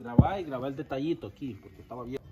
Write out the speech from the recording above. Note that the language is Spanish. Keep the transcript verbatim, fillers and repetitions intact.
grabar y grabar el detallito aquí, porque estaba bien.